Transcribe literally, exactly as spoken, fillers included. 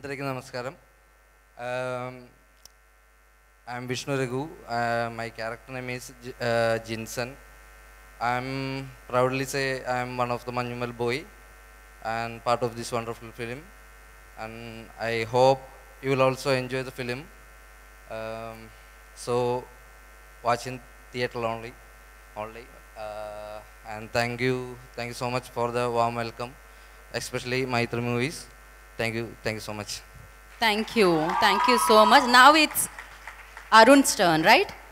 Andariki Namaskaram. Um, I'm Vishnu Reghu. Uh, my character name is uh, Jinsan. I'm proudly say I'm one of the Manjummel boy and part of this wonderful film. And I hope you will also enjoy the film. Um, so watch in theater only. only. Uh, and thank you, thank you so much for the warm welcome, especially my three movies. Thank you, thank you so much. Thank you, thank you so much. Now it's Arun's turn, right?